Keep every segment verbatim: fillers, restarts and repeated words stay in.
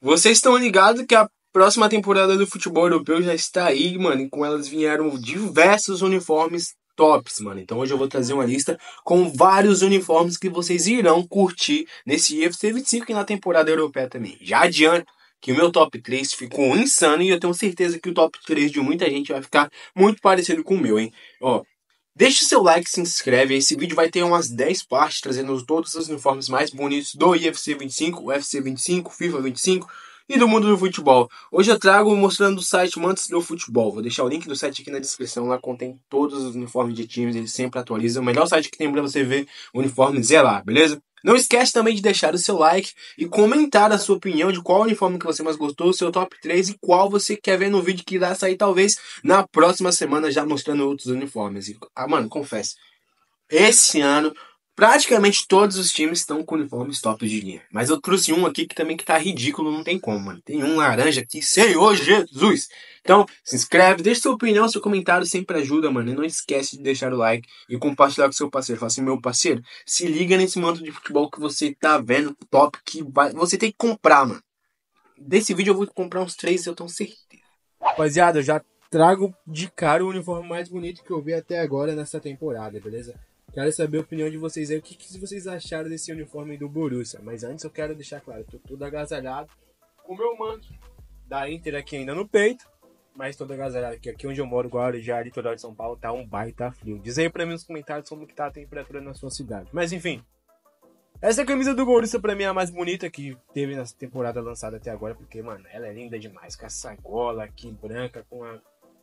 Vocês estão ligados que a próxima temporada do futebol europeu já está aí, mano, e com elas vieram diversos uniformes tops, mano. Então hoje eu vou trazer uma lista com vários uniformes que vocês irão curtir nesse U F C vinte e cinco e na temporada europeia também. Já adianto que o meu top três ficou insano e eu tenho certeza que o top três de muita gente vai ficar muito parecido com o meu, hein? Ó, deixe seu like, se inscreve. Esse vídeo vai ter umas dez partes, trazendo todos os uniformes mais bonitos do U F C vinte e cinco, U F C vinte e cinco, FIFA vinte e cinco e do mundo do futebol. Hoje eu trago mostrando o site Mantes do Futebol. Vou deixar o link do site aqui na descrição. Lá contém todos os uniformes de times, eles sempre atualizam. O melhor site que tem pra você ver uniformes é lá, beleza? Não esquece também de deixar o seu like e comentar a sua opinião de qual uniforme que você mais gostou, o seu top três e qual você quer ver no vídeo que irá sair talvez na próxima semana, já mostrando outros uniformes. E, ah, mano, confesso, esse ano praticamente todos os times estão com uniformes top de linha. Mas eu trouxe um aqui que também que tá ridículo, não tem como, mano. Tem um laranja aqui, Senhor Jesus! Então, se inscreve, deixa sua opinião, seu comentário sempre ajuda, mano. E não esquece de deixar o like e compartilhar com seu parceiro. Fala assim, meu parceiro, se liga nesse manto de futebol que você tá vendo, top, que vai... você tem que comprar, mano. Desse vídeo eu vou comprar uns três, eu tenho certeza. Rapaziada, eu já trago de cara o uniforme mais bonito que eu vi até agora nessa temporada, beleza? Quero saber a opinião de vocês aí, o que, que vocês acharam desse uniforme do Borussia. Mas antes eu quero deixar claro, eu tô todo agasalhado com o meu manto da Inter aqui ainda no peito. Mas todo agasalhado aqui, aqui onde eu moro, Guarujá, litoral de São Paulo, tá um baita frio. Diz aí pra mim nos comentários como que tá a temperatura na sua cidade. Mas enfim, essa camisa do Borussia pra mim é a mais bonita que teve nessa temporada lançada até agora. Porque, mano, ela é linda demais, com essa gola aqui branca, com a,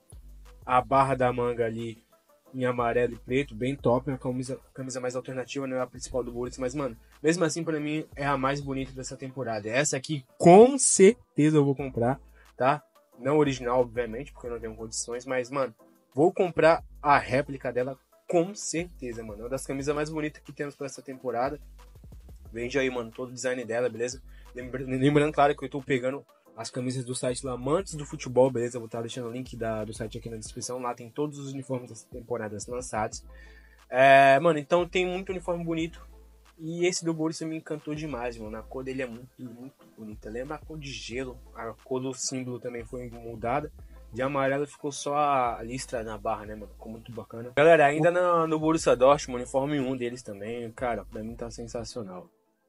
a barra da manga ali em amarelo e preto, bem top, uma camisa, camisa mais alternativa, não é a principal do Borussia, mas, mano, mesmo assim, pra mim, é a mais bonita dessa temporada. Essa aqui, com certeza, eu vou comprar, tá? Não original, obviamente, porque eu não tenho condições, mas, mano, vou comprar a réplica dela com certeza, mano. É uma das camisas mais bonitas que temos pra essa temporada. Veja aí, mano, todo o design dela, beleza? Lembrando, claro, que eu tô pegando as camisas do site lá, Mantes do Futebol, beleza? Eu vou estar deixando o link da, do site aqui na descrição. Lá tem todos os uniformes das temporadas lançados. É, mano, então tem muito uniforme bonito. E esse do Borussia me encantou demais, mano. A cor dele é muito, muito bonita. Lembra a cor de gelo. A cor do símbolo também foi mudada. De amarelo ficou só a listra na barra, né, mano? Ficou muito bacana. Galera, ainda no, no Borussia Dortmund, uniforme um deles também. Cara, pra mim tá sensacional.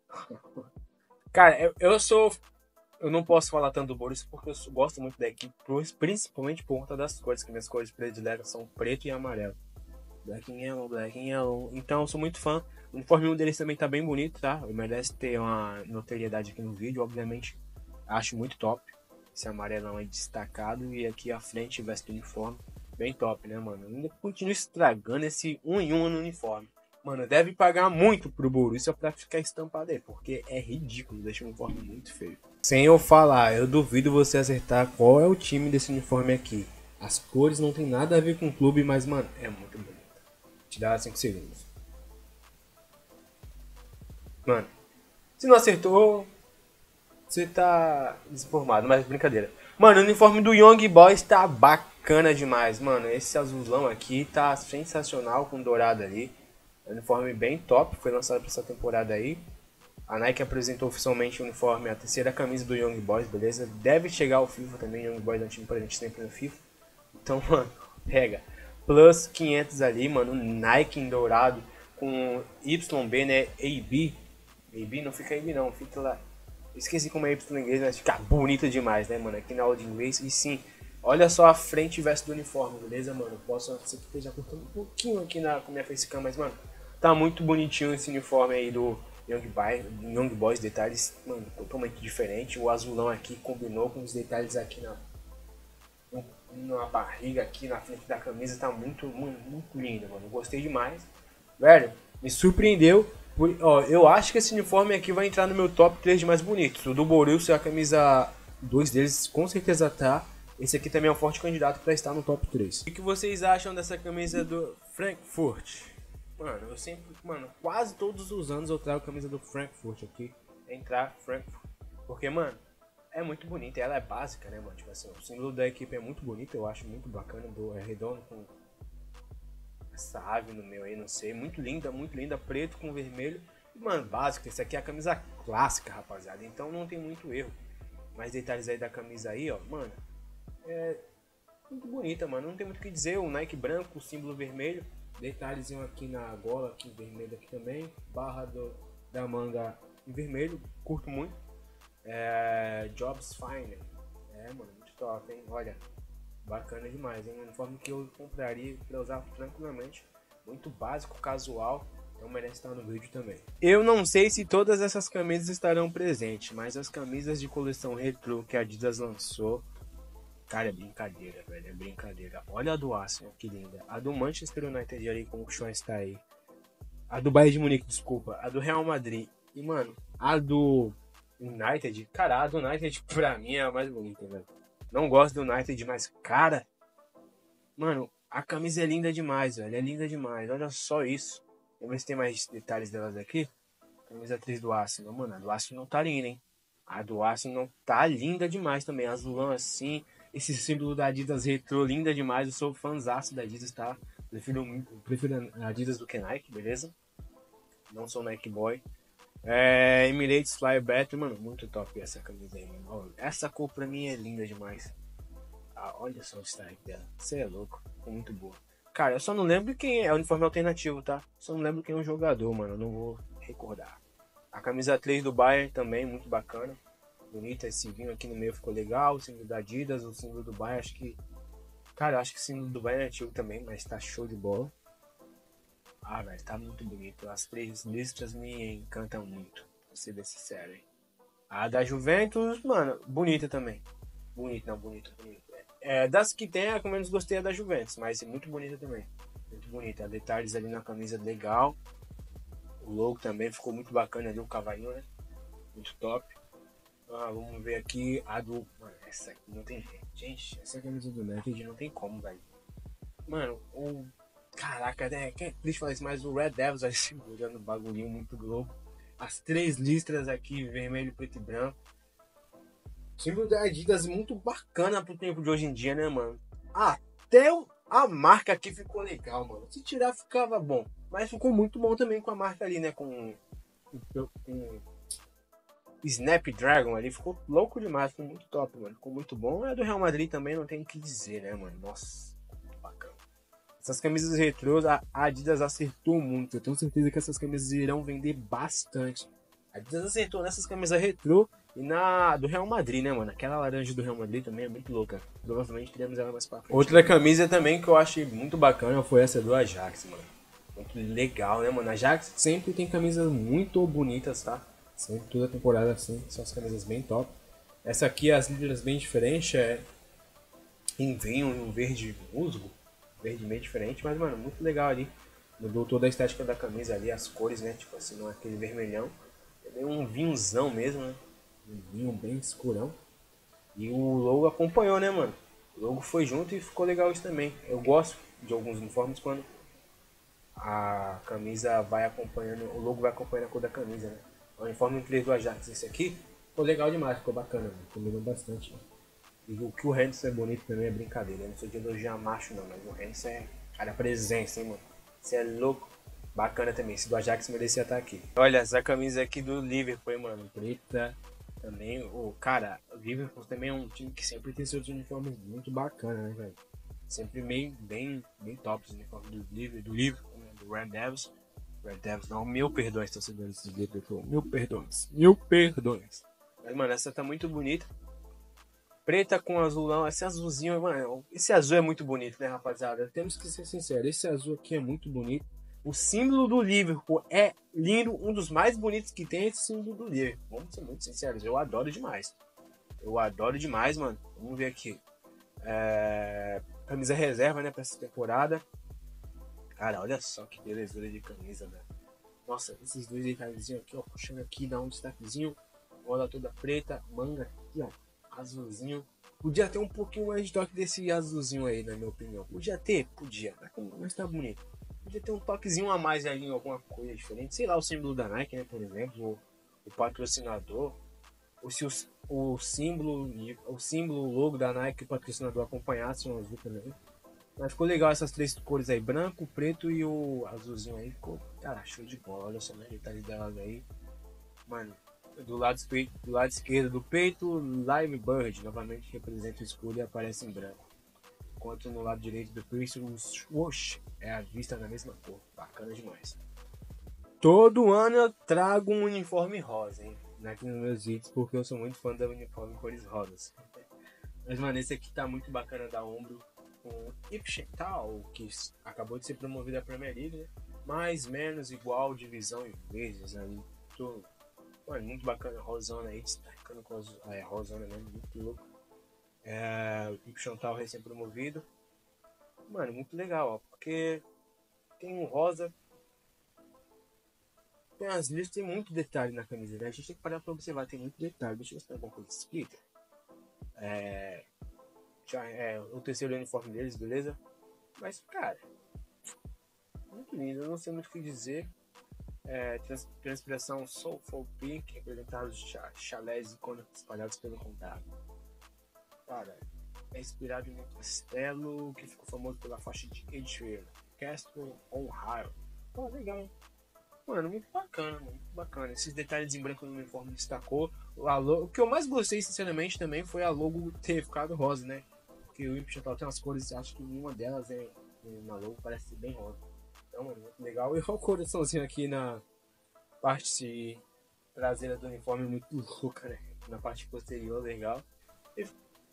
Cara, eu, eu sou... Eu não posso falar tanto do Borussia porque eu gosto muito da equipe, principalmente por conta das cores, que minhas cores prediletas são preto e amarelo. Black and yellow, black and yellow. Então eu sou muito fã. O uniforme um deles também tá bem bonito, tá? Merece ter uma notoriedade aqui no vídeo, obviamente. Acho muito top. Esse amarelão é destacado e aqui à frente veste o uniforme. Bem top, né, mano? Ainda continua estragando esse um em um no uniforme. Mano, deve pagar muito pro Borussia pra ficar estampado aí, porque é ridículo, deixa o uniforme muito feio. Sem eu falar, eu duvido você acertar qual é o time desse uniforme aqui. As cores não tem nada a ver com o clube, mas, mano, é muito bonito. Te dá cinco segundos. Mano, se não acertou, você tá desinformado, mas brincadeira. Mano, o uniforme do Young Boys tá bacana demais, mano. Esse azulão aqui tá sensacional com dourado ali. É um uniforme bem top, foi lançado pra essa temporada aí. A Nike apresentou oficialmente o uniforme, a terceira camisa do Young Boys, beleza? Deve chegar ao FIFA também, Young Boys é um time presente sempre no FIFA. Então, mano, pega. Plus quinhentos ali, mano, Nike em dourado, com Y B, né, A B. A B não fica A B não, fica lá. Esqueci como é Y em inglês, mas fica bonito demais, né, mano, aqui na aula de inglês. E sim, olha só a frente e verso do uniforme, beleza, mano? Posso ser que esteja cortando um pouquinho aqui na, com a minha facecam, mas, mano, tá muito bonitinho esse uniforme aí do Young Boys, Young Boys, detalhes, mano, totalmente diferente. O azulão aqui combinou com os detalhes aqui na, na barriga, aqui na frente da camisa. Tá muito, muito, muito lindo, mano. Gostei demais. Velho, me surpreendeu. Por, ó, eu acho que esse uniforme aqui vai entrar no meu top três de mais bonitos. O do Borussia, a camisa dois deles, com certeza tá. Esse aqui também é um forte candidato para estar no top três. O que vocês acham dessa camisa do Frankfurt? Mano, eu sempre, mano, quase todos os anos eu trago a camisa do Frankfurt aqui. Entrar Frankfurt. Porque, mano, é muito bonita. Ela é básica, né, mano? Tipo assim, o símbolo da equipe é muito bonito. Eu acho muito bacana. Do, é redondo com essa ave no meio aí, não sei. Muito linda, muito linda. Preto com vermelho. E, mano, básico. Essa aqui é a camisa clássica, rapaziada. Então não tem muito erro. mais detalhes aí da camisa aí, ó, mano. É muito bonita, mano. Não tem muito o que dizer. O Nike branco, o símbolo vermelho. Detalhezinho aqui na gola, aqui vermelho aqui também. Barra do, da manga em vermelho. Curto muito. É, Jobs Fine. É, mano, muito top, hein? Olha, bacana demais, hein? Um uniforme que eu compraria pra usar tranquilamente. Muito básico, casual. Então merece estar no vídeo também. Eu não sei se todas essas camisas estarão presentes, mas as camisas de coleção retrô que a Adidas lançou, cara, é brincadeira, velho, é brincadeira. Olha a do Arsenal, que linda. A do Manchester United ali, como o Sean está aí. A do Bayern de Munique, desculpa. A do Real Madrid. E, mano, a do United, cara, a do United pra mim é a mais bonita, velho. Não gosto do United, mas, cara, mano, a camisa é linda demais, velho. É linda demais. Olha só isso. Vamos ver se tem mais detalhes delas aqui. Camisa três do Arsenal. Mano, a do Arsenal tá linda, hein? A do Arsenal tá linda demais também. Azulão assim. Esse símbolo da Adidas retrô, linda demais. Eu sou fãzaço da Adidas, tá? Prefiro, prefiro a Adidas do que Nike, beleza? Não sou Nike Boy. É, Emirates Fly Better, mano, muito top essa camisa aí, mano. Essa cor pra mim é linda demais. Ah, olha só o strike dela. Você é louco. Ficou muito boa. Cara, eu só não lembro quem é. É o uniforme alternativo, tá? Só não lembro quem é o jogador, mano. Eu não vou recordar. A camisa três do Bayern também, muito bacana. Bonita, esse vinho aqui no meio ficou legal. O símbolo da Adidas, o símbolo do Bayern, acho que... Cara, eu acho que o símbolo do Bayern é antigo também, mas tá show de bola. Ah, velho, tá muito bonito. As três listras me encantam muito, pra ser bem sincero, hein. A da Juventus, mano, bonita também. Bonita, não, bonita, bonita. É, das que tem, a que eu menos gostei é da Juventus, mas é muito bonita também. Muito bonita. Detalhes ali na camisa legal. O logo também ficou muito bacana ali, o cavalinho, né? Muito top. Ah, vamos ver aqui a do... Mano, essa aqui não tem jeito. Gente, essa camisa do United não tem como, velho. Mano, o... Caraca, né? Que é triste falar isso, mas o Red Devils aí segurando o bagulhinho muito louco. As três listras aqui, vermelho, preto e branco. Símbolo da Adidas muito bacana pro tempo de hoje em dia, né, mano? Até a marca aqui ficou legal, mano. Se tirar, ficava bom. Mas ficou muito bom também com a marca ali, né? Com... com Snapdragon ali. Ficou louco demais. Ficou muito top, mano. Ficou muito bom. É do Real Madrid também, não tem o que dizer, né, mano? Nossa, muito bacana. Essas camisas retrôs, a Adidas acertou muito. Eu tenho certeza que essas camisas irão vender bastante. A Adidas acertou nessas camisas retrô e na do Real Madrid, né, mano? Aquela laranja do Real Madrid também é muito louca. Provavelmente teremos ela mais pra frente. Outra camisa também que eu achei muito bacana foi essa do Ajax, mano. Muito legal, né, mano? A Ajax sempre tem camisas muito bonitas, tá? Sempre toda temporada assim, são as camisas bem top. Essa aqui, as letras bem diferentes, é em vinho, em um verde musgo. Verde meio diferente, mas, mano, muito legal ali. Mudou toda a estética da camisa ali, as cores, né? Tipo assim, não é aquele vermelhão. É um vinhozão mesmo, né? Um vinho bem escurão. E o logo acompanhou, né, mano? O logo foi junto e ficou legal isso também. Eu gosto de alguns uniformes quando a camisa vai acompanhando, o logo vai acompanhando a cor da camisa, né? O uniforme três do Ajax, esse aqui, ficou legal demais, ficou bacana, mano. Combinou bastante, né? E o que o Henderson é bonito também é brincadeira. Eu não sou de elogiar macho não, mas o Henderson é cara presença, hein, mano. Você é louco. Bacana também. Esse do Ajax merecia estar aqui. Olha, essa camisa aqui do Liverpool, mano. Preta também. O cara, o Liverpool também é um time que sempre tem seus uniformes muito bacanas, né, velho? Sempre meio, bem, bem top os uniformes do Liverpool, do Liverpool, né? Do Red Devils. Red Devils, não, mil perdões, torcedores do Liverpool. Mil perdões. Mil perdões. Mas, mano, essa tá muito bonita. Preta com azulão, esse azulzinho, mano, esse azul é muito bonito, né, rapaziada? Temos que ser sinceros, esse azul aqui é muito bonito. O símbolo do Liverpool é lindo, um dos mais bonitos que tem é esse símbolo do Liverpool. Vamos ser muito sinceros, eu adoro demais. Eu adoro demais, mano. Vamos ver aqui. É... Camisa reserva, né, pra essa temporada. Cara, olha só que belezura de camisa, velho. Nossa, esses dois detalhezinhos aqui, ó, puxando aqui, dá um destaquezinho. Bola toda preta, manga aqui, ó. Azulzinho. Podia ter um pouquinho mais de toque desse azulzinho aí, na minha opinião. Podia ter? Podia. Mas tá bonito. Podia ter um toquezinho a mais ali em alguma coisa diferente. Sei lá, o símbolo da Nike, né, por exemplo. O, o patrocinador. Ou se o, o símbolo, o símbolo, o logo da Nike e o patrocinador acompanhassem o azul também. Mas ficou legal essas três cores aí. Branco, preto e o azulzinho aí. Ficou, cara, show de bola. Olha só os detalhes delas aí. Mano, Do lado, do lado esquerdo do peito, Lime Bird, novamente representa o escuro e aparece em branco. Enquanto no lado direito do piercing, o swoosh é a vista na mesma cor. Bacana demais. Todo ano eu trago um uniforme rosa, hein? Aqui nos meus vídeos, porque eu sou muito fã do uniforme cores rosas. Mas, mano, esse aqui tá muito bacana da Umbro, com o Ipswich Town, que acabou de ser promovido à Premier League, né? Mais, menos, igual, divisão e vezes, né? Tô... Mano, muito bacana, rosona aí, destacando com as... Ah, é, rosona mesmo, muito louco. É, o Ipswich Town recém-promovido. Mano, muito legal, ó, porque tem um rosa. Tem as listas, tem muito detalhe na camisa, né? A gente tem que parar pra observar, tem muito detalhe. Deixa eu ver se tem alguma coisa escrita. É, já é o terceiro uniforme deles, beleza? Mas, cara, muito lindo, eu não sei muito o que dizer. É, trans, transpiração Soulful Pink, representados chalés e cônicos espalhados pelo condado. Cara, é inspirado em um castelo que ficou famoso pela faixa de Edgefield, Castle on High. Pô, legal, hein? Mano, muito bacana, muito bacana. Esses detalhes em branco no uniforme destacou. A logo, o que eu mais gostei, sinceramente, também foi a logo ter ficado rosa, né? Porque o Ipswich tem umas cores, acho que nenhuma delas é na logo parece ser bem rosa. Então, mano, muito legal. E olha o coraçãozinho aqui na parte traseira do uniforme, muito louca, né? Na parte posterior, legal. E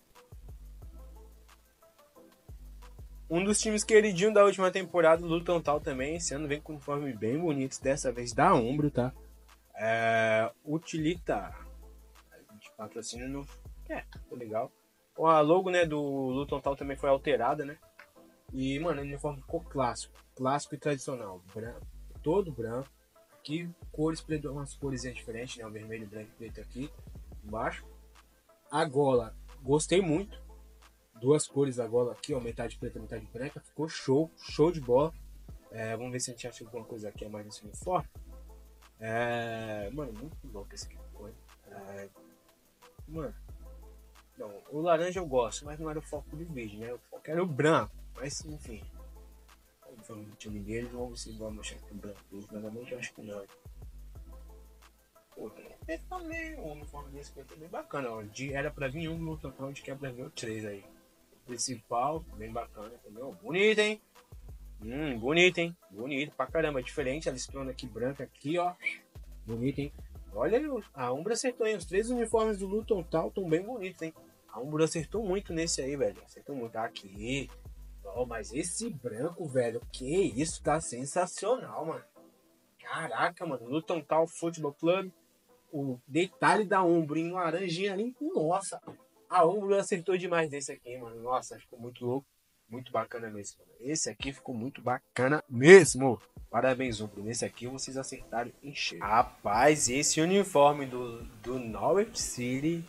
um dos times queridinhos da última temporada, o Luton Town também, esse ano vem com uniformes bem bonitos, dessa vez da Umbro, tá? É, Utilita, a gente patrocina no... É, foi legal. A logo, né, do Luton Town também foi alterada, né? E, mano, o uniforme ficou clássico, clássico e tradicional, branco, todo branco. Aqui, cores, umas cores diferentes, né? O vermelho, branco e preto aqui embaixo. A gola, gostei muito. Duas cores da gola aqui, ó, metade preta, metade branca, ficou show, show de bola. É, vamos ver se a gente acha alguma coisa aqui a mais nesse uniforme. É, mano, muito louco esse aqui, foi. É, mano, não, o laranja eu gosto, mas não era o foco do vídeo, né? O foco era o branco, mas enfim. Vamos ver o time deles, vamos ver se vão mostrar que o branco deles, novamente eu acho que não. Pô, tem também o uniforme desse aqui é bem bacana, ó. De, era pra vir um no total de quebra ver o três aí. Principal, bem bacana, entendeu? Bonito, hein? Hum, bonito, hein? Bonito pra caramba, diferente. A listrona aqui branca aqui, ó. Bonito, hein? Olha, a Umbro acertou, hein? Os três uniformes do Luton Town estão bem bonitos, hein? A Umbro acertou muito nesse aí, velho. Acertou muito. Aqui. Oh, mas esse branco, velho, que isso, tá sensacional, mano. Caraca, mano. Luton Town Football Club. O detalhe da Umbro em laranjinha ali. Nossa, a Umbro acertou demais desse aqui, mano. Nossa, ficou muito louco. Muito bacana mesmo. Mano. Esse aqui ficou muito bacana mesmo. Parabéns, Umbro. Nesse aqui vocês acertaram em cheio. Rapaz, esse uniforme do, do Norwich City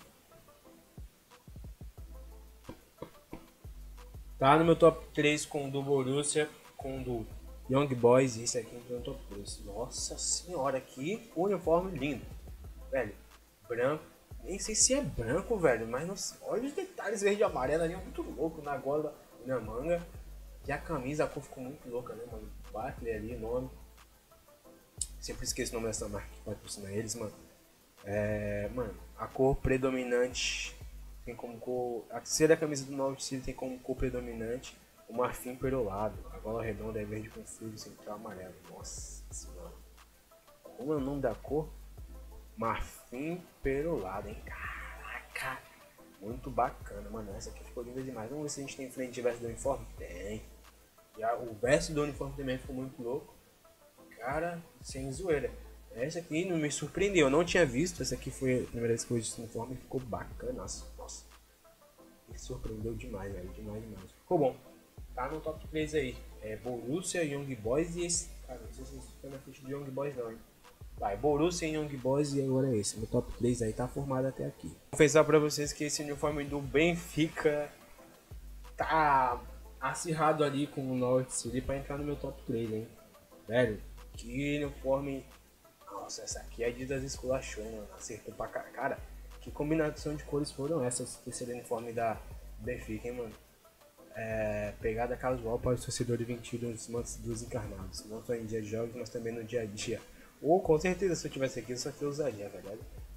tá no meu top três com o do Borussia, com o do Young Boys. E esse aqui entrou no top três. Nossa senhora, que uniforme lindo. Velho, branco. Nem sei se é branco, velho, mas não sei. Olha os detalhes verde e amarelo ali, muito louco na gola e na manga. E a camisa, a cor ficou muito louca, né, mano? Barclay ali, o nome. Sempre esqueço o nome dessa marca que patrocina eles, mano. É, mano, a cor predominante tem como cor. A terceira camisa do Norwich City tem como cor predominante o marfim perolado. A gola redonda é verde com fio central amarelo. Nossa senhora. Como é o nome da cor? Marfim perolado, hein? Caraca! Muito bacana, mano. Essa aqui ficou linda demais. Vamos ver se a gente tem frente de verso do uniforme? Tem. E a, o verso do uniforme também ficou muito louco. Cara, sem zoeira. Essa aqui não me surpreendeu. Eu não tinha visto. Essa aqui foi a primeira vez que eu vi esse uniforme. Ficou bacana. Nossa, nossa. Me surpreendeu demais, velho. Demais, demais. Ficou bom. Tá no top três aí. É Borussia, Young Boys e esse. Cara, não sei se esse fica na frente de Young Boys não, hein? Vai, Borussia, Young Boys e agora é esse. Meu top três aí tá formado até aqui. Vou confessar pra vocês que esse uniforme do Benfica tá acirrado ali com o Norwich City pra entrar no meu top três, hein? Velho, que uniforme. Nossa, essa aqui é a Adidas esculachou, mano. Acertou pra cara. Cara, que combinação de cores foram essas? Esse uniforme da Benfica, hein, mano? É, pegada casual para o torcedor vestido nos mantos dos encarnados. Não só em dia de jogos, mas também no dia a dia. Ou com certeza, se eu tivesse aqui, eu só que eu usaria, verdade?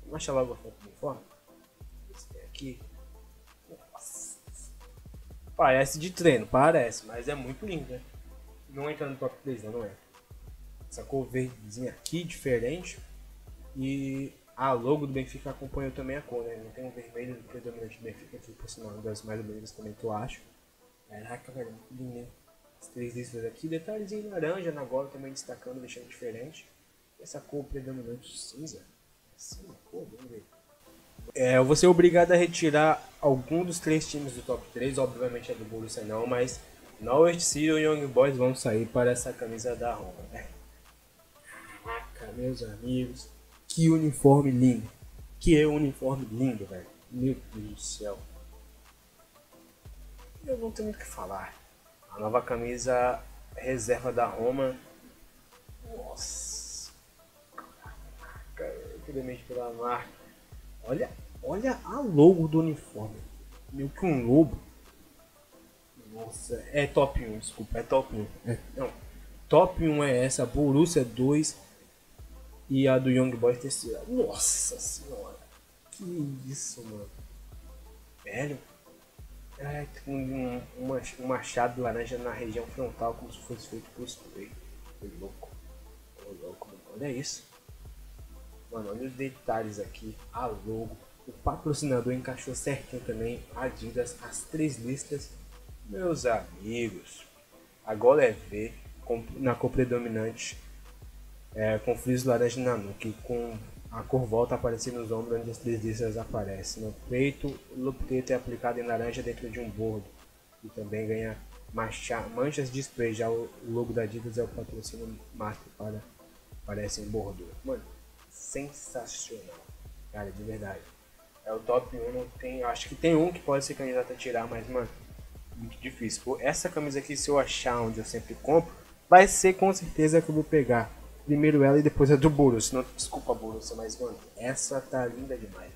Vamos achar logo a foto do uniforme. Esse aqui. Nossa. Parece de treino, parece, mas é muito lindo, né? Não entra no top três, não, não é. Essa cor verdezinha aqui, diferente. E a logo do Benfica acompanha também a cor, né? Não tem um vermelho predominante do Benfica aqui, por sinal, uma das mais bonitas também que eu acho. Caraca, velho, muito lindo, né? As três listas aqui, detalhezinho laranja na gola também destacando, deixando diferente. Essa cor predominante cinza. Cinza, cor, vamos ver. É, eu vou ser obrigado a retirar algum dos três times do top três, obviamente é do Borussia não, mas Norwich City e Young Boys vão sair para essa camisa da Roma, né? Caraca, meus amigos, que uniforme lindo. Que uniforme lindo, velho. Meu Deus do céu. Eu não tenho muito o que falar. A nova camisa reserva da Roma. Nossa. Incrivelmente pela marca. Olha, olha a logo do uniforme. Meio que um lobo. Nossa, é top um, desculpa, é top um. É, não, top um é essa, Borussia dois e a do Young Boys terceira. Nossa senhora, que isso, mano. Velho, é, tem um, um, um machado laranja na região frontal, como se fosse feito por spray. Foi louco, foi louco, mano. Olha isso. Mano, olha os detalhes aqui, a logo, o patrocinador encaixou certinho também, Adidas, as três listas. Meus amigos, agora é ver com, na cor predominante, é, com friso laranja na nuca, com a cor volta a aparecer nos ombros onde as três listas aparecem. No peito, o loop preto é aplicado em laranja dentro de um bordo e também ganha mancha, manchas de spray. Já o logo da Adidas é o patrocínio master para aparece em bordo. Mano, sensacional, cara, de verdade. É o top um, não tem, acho que tem um que pode ser candidato a tirar, mas mano, muito difícil. Pô, essa camisa aqui, se eu achar onde eu sempre compro, vai ser com certeza que eu vou pegar. Primeiro ela e depois a do Borussia. Não, desculpa, Borussia, mas mano, essa tá linda demais.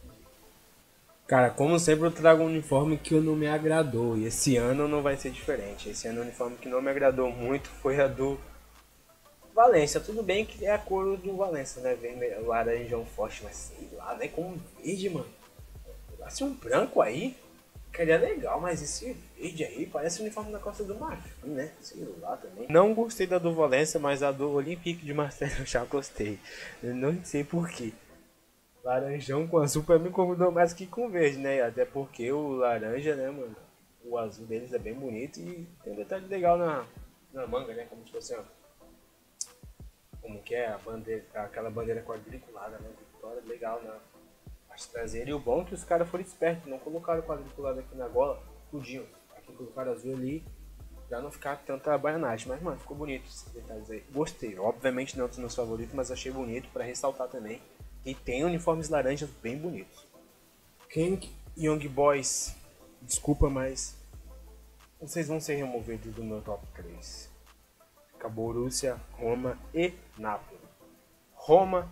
Cara, como sempre eu trago um uniforme que não me agradou. E esse ano não vai ser diferente. Esse ano o uniforme que não me agradou muito foi a do Valência. Tudo bem que é a cor do Valência, né? Vermelho, laranjão forte, mas sei lá, né? Com verde, mano. Assim um branco aí. Seria legal, mas esse verde aí parece o uniforme da Costa do Marfim, né? Sei lá também. Não gostei da do Valência, mas a do Olympique de Marseille eu já gostei. Eu não sei porquê. Laranjão com azul pra mim combinou mais que com verde, né? Até porque o laranja, né, mano? O azul deles é bem bonito e tem um detalhe legal na, na manga, né? Como se fosse, ó, como que é a bandeira, aquela bandeira quadriculada, né? Vitória, legal na parte traseira. E o bom é que os caras foram espertos, não colocaram quadriculado aqui na gola, tudinho. Aqui colocaram azul ali, pra não ficar tanta baianagem. Mas, mano, ficou bonito esses detalhes aí. Gostei. Obviamente não é um dos meus favoritos, mas achei bonito pra ressaltar também. E tem uniformes laranjas bem bonitos. King Young Boys, desculpa, mas vocês vão ser removidos do meu top três. Fica Borussia, Roma e Napoli. Roma,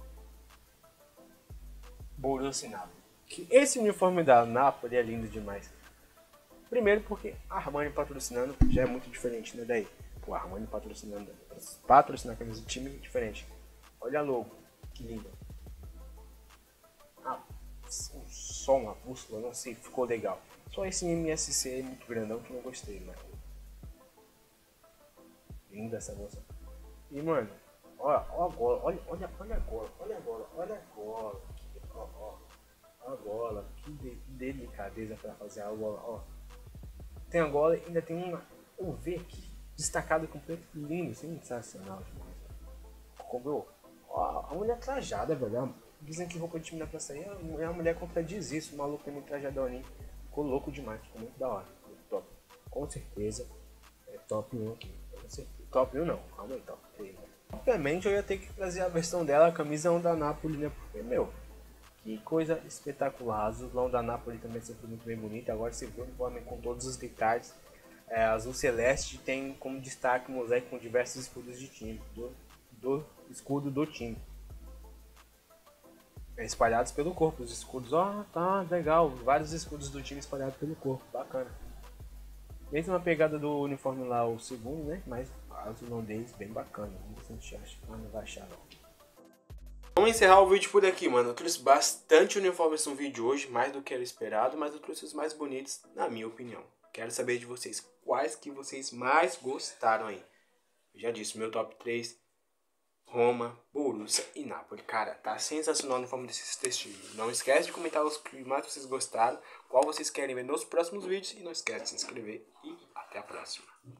Borussia e Napoli. Que esse uniforme da Napoli é lindo demais. Primeiro porque a Armani patrocinando já é muito diferente, né? Daí, pô, a Armani patrocinando, patrocinar a camisa do time é diferente. Olha a logo, que linda. Ah, um som, uma bússola, não sei, ficou legal. Só esse M S C é muito grandão que eu não gostei, mano. Linda essa moça. E mano, olha, olha agora, olha, olha, olha agora, olha agora, olha agora. Ó, ó, a gola, que de, delicadeza para fazer a gola, ó. Tem a gola e ainda tem uma um V aqui, destacado com preto lindo, sensacional demais. Como ó, a mulher trajada, velho. Dizem que roupa de time da praça aí, a mulher contradiz isso, o maluco tem muito trajadão ali. Ficou louco demais, ficou muito da hora. Muito top. Com certeza é top um aqui. Top um não, calma aí, top três. Né? Obviamente eu ia ter que trazer a versão dela, a camisa um da Napoli, né? Porque, meu, que coisa espetacular. A azulão da Napoli também sempre muito bem bonita. Agora você vê o uniforme com todos os detalhes. É, azul celeste tem como destaque um mosaico com diversos escudos de time. Do, do escudo do time. Espalhados pelo corpo, os escudos, ó, oh, tá legal, vários escudos do time espalhados pelo corpo, bacana. Mesma pegada do uniforme lá, o segundo, né, mas a azulão deles bem bacana, bastante acho, mas não vai achar não. vamos encerrar o vídeo por aqui, mano. Eu trouxe bastante uniformes no vídeo hoje, mais do que era esperado, mas eu trouxe os mais bonitos, na minha opinião. Quero saber de vocês, quais que vocês mais gostaram aí. Eu já disse, meu top três, Roma, Borussia e Napoli. Cara, tá sensacional o uniforme desses três times. Não esquece de comentar os que mais vocês gostaram, qual vocês querem ver nos próximos vídeos. E não esquece de se inscrever e até a próxima.